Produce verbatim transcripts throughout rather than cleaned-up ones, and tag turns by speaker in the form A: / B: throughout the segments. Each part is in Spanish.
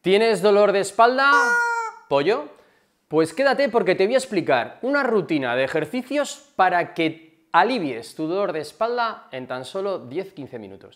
A: ¿Tienes dolor de espalda, pollo? Pues quédate porque te voy a explicar una rutina de ejercicios para que alivies tu dolor de espalda en tan solo diez a quince minutos.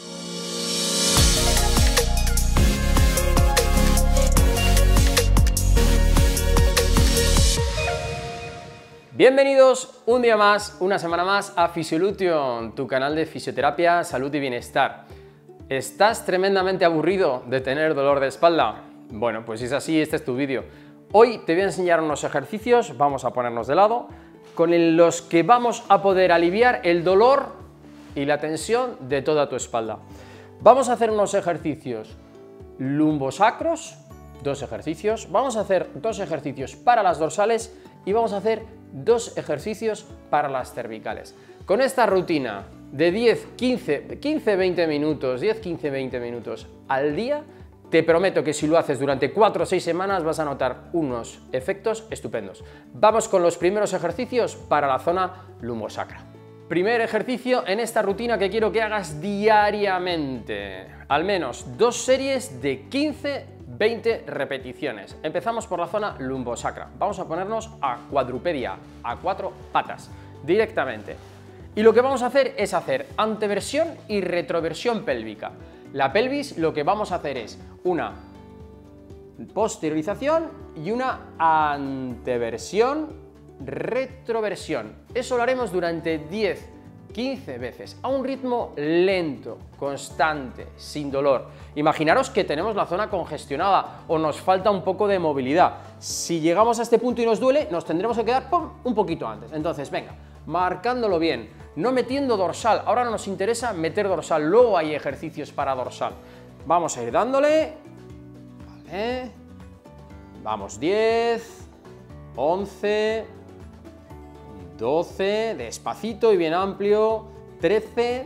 A: Bienvenidos un día más, una semana más a Physiolution, tu canal de fisioterapia, salud y bienestar. ¿Estás tremendamente aburrido de tener dolor de espalda? Bueno, pues si es así, este es tu vídeo. Hoy te voy a enseñar unos ejercicios, vamos a ponernos de lado, con los que vamos a poder aliviar el dolor y la tensión de toda tu espalda. Vamos a hacer unos ejercicios lumbosacros, dos ejercicios, vamos a hacer dos ejercicios para las dorsales y vamos a hacer dos ejercicios para las cervicales. Con esta rutina de diez, quince, quince, veinte minutos, diez, quince, veinte minutos al día, te prometo que si lo haces durante cuatro o seis semanas vas a notar unos efectos estupendos. Vamos con los primeros ejercicios para la zona lumbosacra. Primer ejercicio en esta rutina que quiero que hagas diariamente, al menos dos series de quince a veinte repeticiones. Empezamos por la zona lumbosacra. Vamos a ponernos a cuadrupedia, a cuatro patas, directamente. Y lo que vamos a hacer es hacer anteversión y retroversión pélvica. La pelvis lo que vamos a hacer es una posteriorización y una anteversión, retroversión. Eso lo haremos durante diez a quince veces, a un ritmo lento, constante, sin dolor. Imaginaros que tenemos la zona congestionada o nos falta un poco de movilidad. Si llegamos a este punto y nos duele, nos tendremos que quedar ¡pum!, un poquito antes. Entonces, venga, marcándolo bien, no metiendo dorsal. Ahora no nos interesa meter dorsal, luego hay ejercicios para dorsal. Vamos a ir dándole. Vale. Vamos, diez, once, doce, despacito y bien amplio, trece,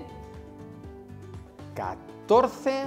A: catorce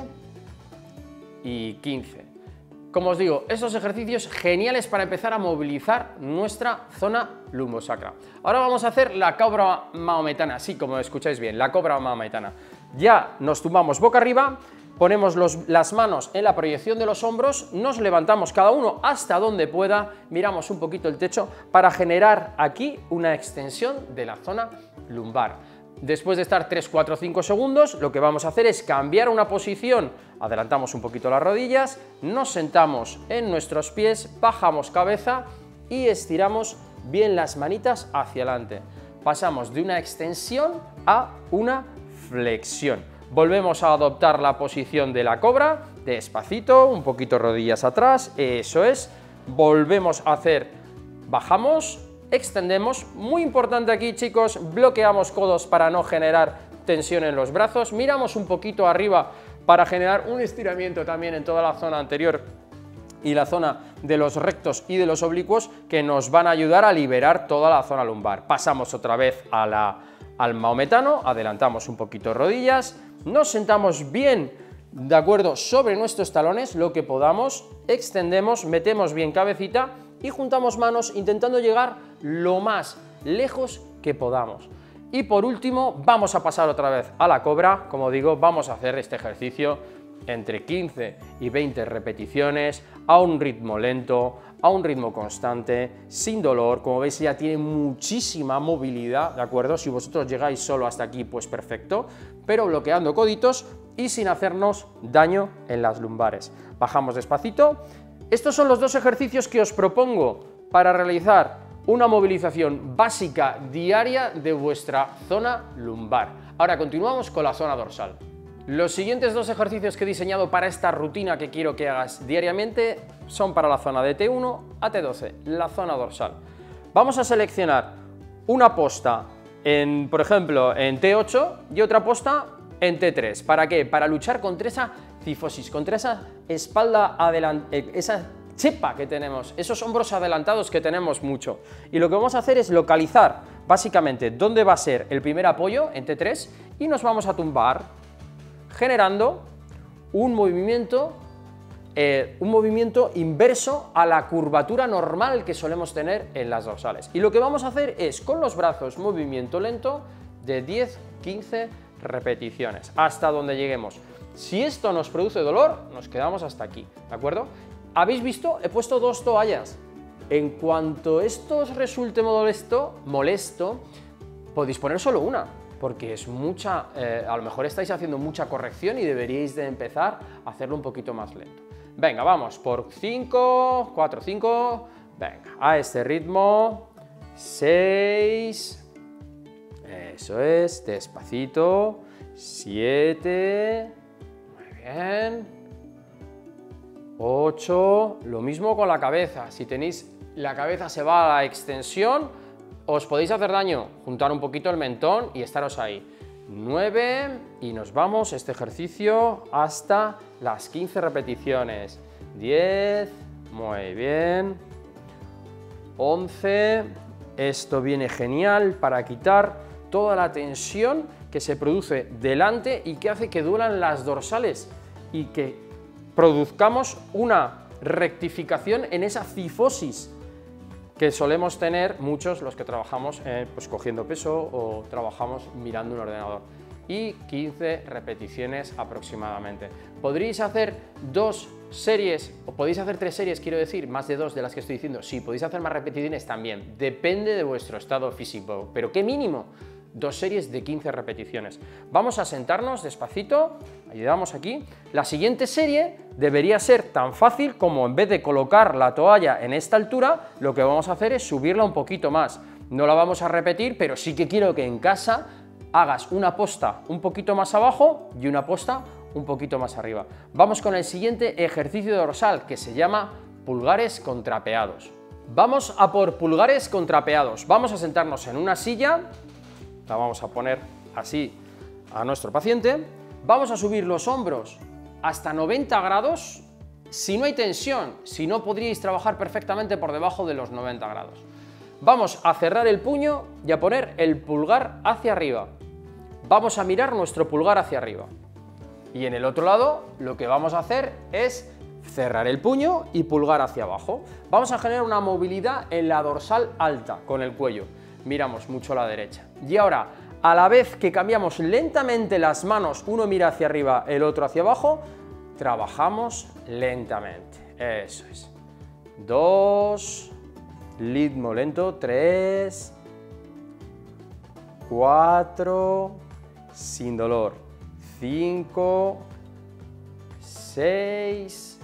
A: y quince. Como os digo, estos ejercicios geniales para empezar a movilizar nuestra zona lumbosacra. Ahora vamos a hacer la cobra maometana, así como escucháis bien, la cobra maometana. Ya nos tumbamos boca arriba, ponemos los, las manos en la proyección de los hombros, nos levantamos cada uno hasta donde pueda, miramos un poquito el techo para generar aquí una extensión de la zona lumbar. Después de estar tres, cuatro, cinco segundos, lo que vamos a hacer es cambiar una posición, adelantamos un poquito las rodillas, nos sentamos en nuestros pies, bajamos cabeza y estiramos bien las manitas hacia adelante. Pasamos de una extensión a una flexión. Volvemos a adoptar la posición de la cobra, despacito, un poquito rodillas atrás, eso es. Volvemos a hacer, bajamos, extendemos, muy importante aquí chicos, bloqueamos codos para no generar tensión en los brazos, miramos un poquito arriba para generar un estiramiento también en toda la zona anterior y la zona de los rectos y de los oblicuos que nos van a ayudar a liberar toda la zona lumbar. Pasamos otra vez a la, al maometano, adelantamos un poquito rodillas, nos sentamos bien de acuerdo sobre nuestros talones, lo que podamos, extendemos, metemos bien cabecita y juntamos manos intentando llegar lo más lejos que podamos. Y por último vamos a pasar otra vez a la cobra. Como digo, vamos a hacer este ejercicio entre quince y veinte repeticiones a un ritmo lento, a un ritmo constante, sin dolor. Como veis ya tiene muchísima movilidad, ¿de acuerdo? Si vosotros llegáis solo hasta aquí, pues perfecto, pero bloqueando coditos y sin hacernos daño en las lumbares. Bajamos despacito. Estos son los dos ejercicios que os propongo para realizar una movilización básica diaria de vuestra zona lumbar. Ahora continuamos con la zona dorsal. Los siguientes dos ejercicios que he diseñado para esta rutina que quiero que hagas diariamente son para la zona de T uno a T doce, la zona dorsal. Vamos a seleccionar una posta, en, por ejemplo, en T ocho y otra posta en T tres. ¿Para qué? Para luchar contra esa cifosis, contra esa espalda adelante, esa chepa que tenemos, esos hombros adelantados que tenemos mucho. Y lo que vamos a hacer es localizar básicamente dónde va a ser el primer apoyo en T tres y nos vamos a tumbar generando un movimiento, eh, un movimiento inverso a la curvatura normal que solemos tener en las dorsales. Y lo que vamos a hacer es con los brazos movimiento lento de diez a quince repeticiones, hasta donde lleguemos. Si esto nos produce dolor, nos quedamos hasta aquí, ¿de acuerdo? ¿Habéis visto? He puesto dos toallas. En cuanto esto os resulte molesto, molesto, podéis poner solo una, porque es mucha, eh, a lo mejor estáis haciendo mucha corrección y deberíais de empezar a hacerlo un poquito más lento. Venga, vamos por cinco, cuatro, cinco, venga, a este ritmo, seis, eso es, despacito, siete, muy bien, ocho, lo mismo con la cabeza, si tenéis la cabeza se va a la extensión, os podéis hacer daño, juntar un poquito el mentón y estaros ahí. nueve y nos vamos este ejercicio hasta las quince repeticiones. diez, muy bien. once, esto viene genial para quitar toda la tensión que se produce delante y que hace que duelan las dorsales y que produzcamos una rectificación en esa cifosis que solemos tener muchos los que trabajamos eh, pues cogiendo peso o trabajamos mirando un ordenador. Y quince repeticiones aproximadamente. Podréis hacer dos series, o podéis hacer tres series, quiero decir, más de dos de las que estoy diciendo. Sí, podéis hacer más repeticiones también, depende de vuestro estado físico, pero ¿qué mínimo? Dos series de quince repeticiones. Vamos a sentarnos despacito, ayudamos aquí. La siguiente serie debería ser tan fácil como en vez de colocar la toalla en esta altura, lo que vamos a hacer es subirla un poquito más. No la vamos a repetir, pero sí que quiero que en casa hagas una posta un poquito más abajo y una posta un poquito más arriba. Vamos con el siguiente ejercicio dorsal que se llama pulgares contrapeados. Vamos a por pulgares contrapeados. Vamos a sentarnos en una silla. La vamos a poner así a nuestro paciente. Vamos a subir los hombros hasta noventa grados. Si no hay tensión, si no, podríais trabajar perfectamente por debajo de los noventa grados. Vamos a cerrar el puño y a poner el pulgar hacia arriba. Vamos a mirar nuestro pulgar hacia arriba. Y en el otro lado lo que vamos a hacer es cerrar el puño y pulgar hacia abajo. Vamos a generar una movilidad en la dorsal alta con el cuello. Miramos mucho a la derecha. Y ahora, a la vez que cambiamos lentamente las manos, uno mira hacia arriba, el otro hacia abajo, trabajamos lentamente. Eso es. Dos, ritmo lento, tres, cuatro, sin dolor, cinco, seis,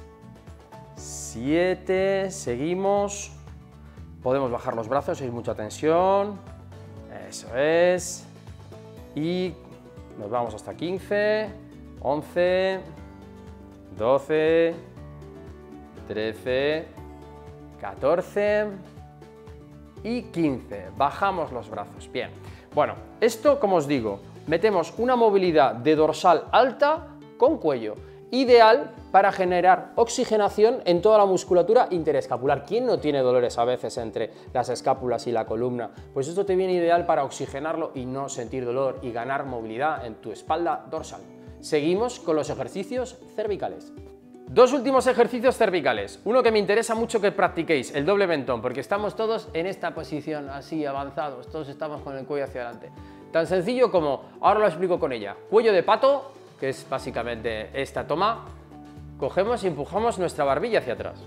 A: siete, seguimos. Podemos bajar los brazos, hay mucha tensión, eso es, y nos vamos hasta quince, once, doce, trece, catorce y quince, bajamos los brazos, bien. Bueno, esto, como os digo, metemos una movilidad de dorsal alta con cuello, ideal para generar oxigenación en toda la musculatura interescapular. ¿Quién no tiene dolores a veces entre las escápulas y la columna? Pues esto te viene ideal para oxigenarlo y no sentir dolor y ganar movilidad en tu espalda dorsal. Seguimos con los ejercicios cervicales. Dos últimos ejercicios cervicales. Uno que me interesa mucho que practiquéis, el doble mentón, porque estamos todos en esta posición así avanzados, todos estamos con el cuello hacia adelante. Tan sencillo como, ahora lo explico con ella, cuello de pato, que es básicamente esta toma, cogemos y empujamos nuestra barbilla hacia atrás.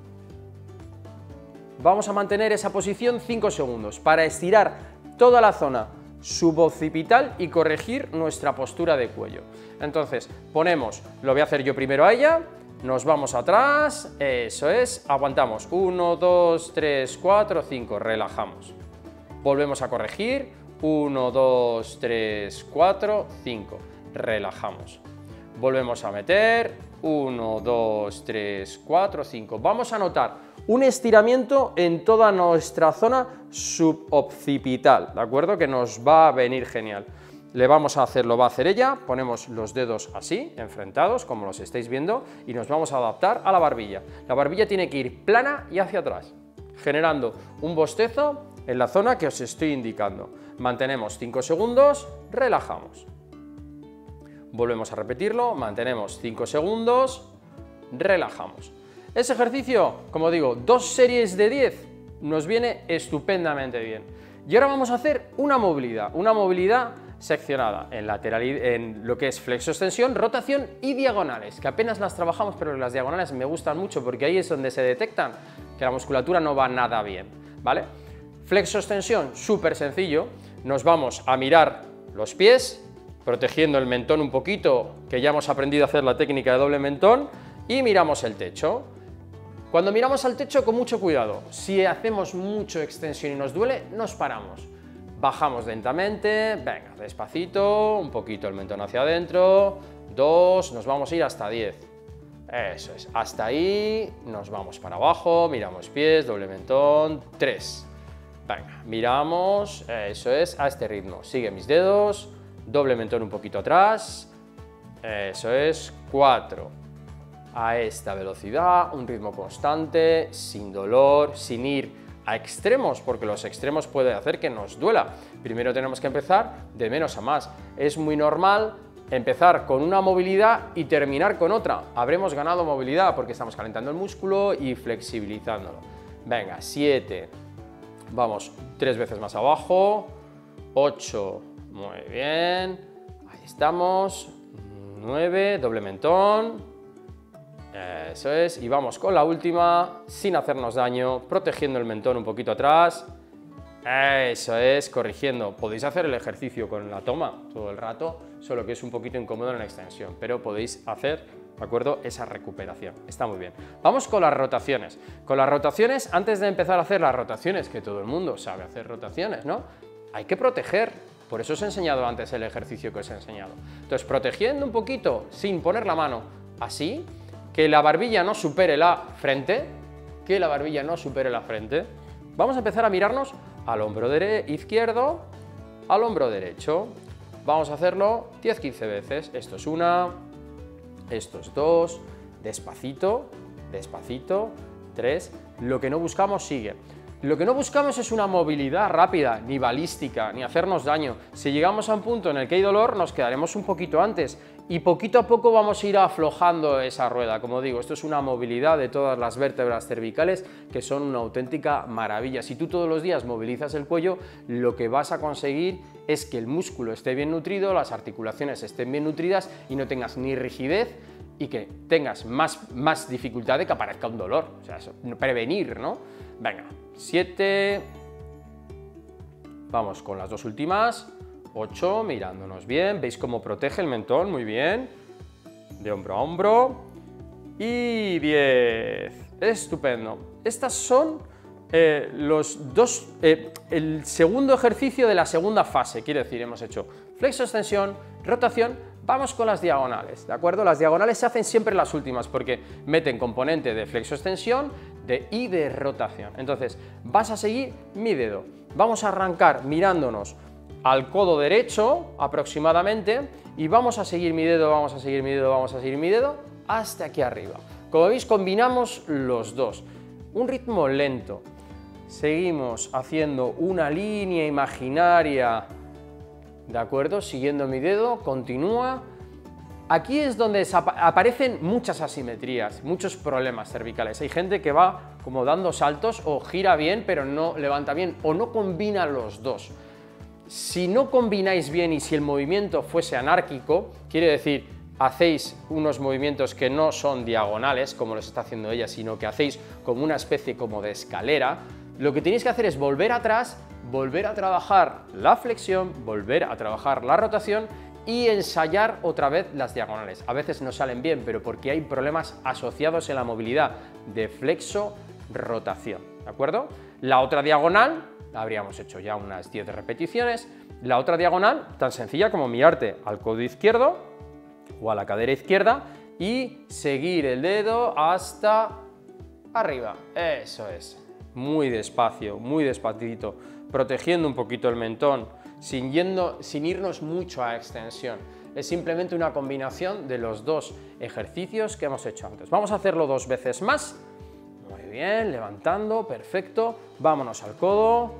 A: Vamos a mantener esa posición cinco segundos para estirar toda la zona suboccipital y corregir nuestra postura de cuello. Entonces, ponemos, lo voy a hacer yo primero a ella, nos vamos atrás, eso es, aguantamos, uno, dos, tres, cuatro, cinco, relajamos. Volvemos a corregir, uno, dos, tres, cuatro, cinco. Relajamos. Volvemos a meter, uno, dos, tres, cuatro, cinco. Vamos a notar un estiramiento en toda nuestra zona suboccipital, ¿de acuerdo? Que nos va a venir genial. Le vamos a hacer, lo va a hacer ella, ponemos los dedos así, enfrentados, como los estáis viendo, y nos vamos a adaptar a la barbilla. La barbilla tiene que ir plana y hacia atrás, generando un bostezo en la zona que os estoy indicando. Mantenemos cinco segundos, relajamos. Volvemos a repetirlo, mantenemos cinco segundos, relajamos. Ese ejercicio, como digo, dos series de diez, nos viene estupendamente bien. Y ahora vamos a hacer una movilidad, una movilidad seccionada en, lateral, en lo que es flexo-extensión, rotación y diagonales, que apenas las trabajamos, pero las diagonales me gustan mucho porque ahí es donde se detectan que la musculatura no va nada bien, ¿vale? Flexo-extensión, súper sencillo, nos vamos a mirar los pies, protegiendo el mentón un poquito, que ya hemos aprendido a hacer la técnica de doble mentón, y miramos el techo. Cuando miramos al techo, con mucho cuidado, si hacemos mucho extensión y nos duele, nos paramos. Bajamos lentamente, venga, despacito, un poquito el mentón hacia adentro, dos, nos vamos a ir hasta diez. Eso es, hasta ahí, nos vamos para abajo, miramos pies, doble mentón, tres. Venga, miramos, eso es, a este ritmo, sigue mis dedos, doble mentón un poquito atrás, eso es, cuatro. A esta velocidad, un ritmo constante, sin dolor, sin ir a extremos, porque los extremos pueden hacer que nos duela. Primero tenemos que empezar de menos a más. Es muy normal empezar con una movilidad y terminar con otra. Habremos ganado movilidad porque estamos calentando el músculo y flexibilizándolo. Venga, siete. Vamos tres veces más abajo. ocho. Muy bien. Ahí estamos. nueve. Doble mentón. Eso es, y vamos con la última, sin hacernos daño, protegiendo el mentón un poquito atrás. Eso es, corrigiendo. Podéis hacer el ejercicio con la toma todo el rato, solo que es un poquito incómodo en la extensión, pero podéis hacer, ¿de acuerdo?, esa recuperación. Está muy bien. Vamos con las rotaciones. Con las rotaciones, antes de empezar a hacer las rotaciones, que todo el mundo sabe hacer rotaciones, ¿no? Hay que proteger. Por eso os he enseñado antes el ejercicio que os he enseñado. Entonces, protegiendo un poquito, sin poner la mano, así, que la barbilla no supere la frente, que la barbilla no supere la frente. Vamos a empezar a mirarnos al hombro izquierdo, al hombro derecho. Vamos a hacerlo diez a quince veces. Esto es una, esto es dos, despacito, despacito, tres. Lo que no buscamos sigue. Lo que no buscamos es una movilidad rápida, ni balística, ni hacernos daño. Si llegamos a un punto en el que hay dolor, nos quedaremos un poquito antes y poquito a poco vamos a ir aflojando esa rueda. Como digo, esto es una movilidad de todas las vértebras cervicales que son una auténtica maravilla. Si tú todos los días movilizas el cuello, lo que vas a conseguir es que el músculo esté bien nutrido, las articulaciones estén bien nutridas y no tengas ni rigidez y que tengas más, más dificultad de que aparezca un dolor. O sea, eso, prevenir, ¿no? Venga, siete, vamos con las dos últimas, ocho, mirándonos bien, veis cómo protege el mentón, muy bien, de hombro a hombro, y diez, estupendo. Estas son eh, los dos, eh, el segundo ejercicio de la segunda fase, quiere decir, hemos hecho flexo, extensión, rotación. Vamos con las diagonales, ¿de acuerdo? Las diagonales se hacen siempre las últimas porque meten componente de flexo-extensión de, y de rotación. Entonces, vas a seguir mi dedo. Vamos a arrancar mirándonos al codo derecho aproximadamente y vamos a seguir mi dedo, vamos a seguir mi dedo, vamos a seguir mi dedo hasta aquí arriba. Como veis, combinamos los dos. Un ritmo lento. Seguimos haciendo una línea imaginaria. ¿De acuerdo? Siguiendo mi dedo, continúa. Aquí es donde aparecen muchas asimetrías, muchos problemas cervicales. Hay gente que va como dando saltos o gira bien, pero no levanta bien o no combina los dos. Si no combináis bien y si el movimiento fuese anárquico, quiere decir, hacéis unos movimientos que no son diagonales, como los está haciendo ella, sino que hacéis como una especie como de escalera, lo que tenéis que hacer es volver atrás, volver a trabajar la flexión, volver a trabajar la rotación y ensayar otra vez las diagonales. A veces no salen bien, pero porque hay problemas asociados en la movilidad de flexo-rotación, ¿de acuerdo? La otra diagonal, la habríamos hecho ya unas diez repeticiones, la otra diagonal, tan sencilla como mirarte al codo izquierdo o a la cadera izquierda y seguir el dedo hasta arriba, eso es. Muy despacio, muy despacito, protegiendo un poquito el mentón, sin, yendo, sin irnos mucho a extensión. Es simplemente una combinación de los dos ejercicios que hemos hecho antes. Vamos a hacerlo dos veces más. Muy bien, levantando, perfecto. Vámonos al codo.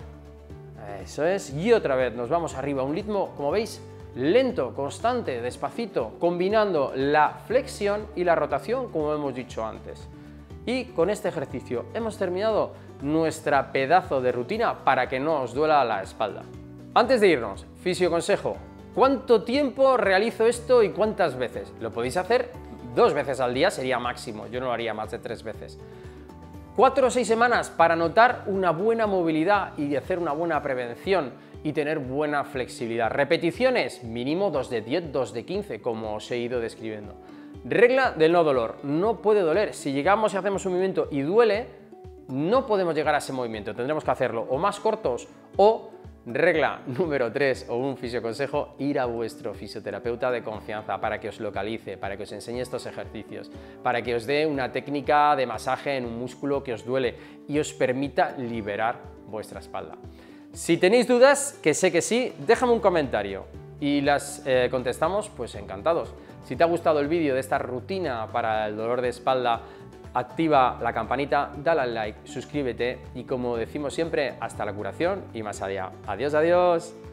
A: Eso es. Y otra vez nos vamos arriba a un ritmo, como veis, lento, constante, despacito, combinando la flexión y la rotación, como hemos dicho antes. Y con este ejercicio hemos terminado nuestra pedazo de rutina para que no os duela la espalda. Antes de irnos, fisio consejo, ¿Cuánto tiempo realizo esto y cuántas veces? Lo podéis hacer dos veces al día, sería máximo, yo no lo haría más de tres veces. Cuatro o seis semanas para notar una buena movilidad y hacer una buena prevención y tener buena flexibilidad. Repeticiones, mínimo dos de diez, dos de quince, como os he ido describiendo. Regla del no dolor, no puede doler. Si llegamos y hacemos un movimiento y duele, no podemos llegar a ese movimiento, tendremos que hacerlo o más cortos o, regla número tres o un fisioconsejo, ir a vuestro fisioterapeuta de confianza para que os localice, para que os enseñe estos ejercicios, para que os dé una técnica de masaje en un músculo que os duele y os permita liberar vuestra espalda. Si tenéis dudas, que sé que sí, déjame un comentario y las eh, contestamos pues encantados. Si te ha gustado el vídeo de esta rutina para el dolor de espalda, activa la campanita, dale al like, suscríbete y como decimos siempre, hasta la curación y más allá. Adiós, adiós.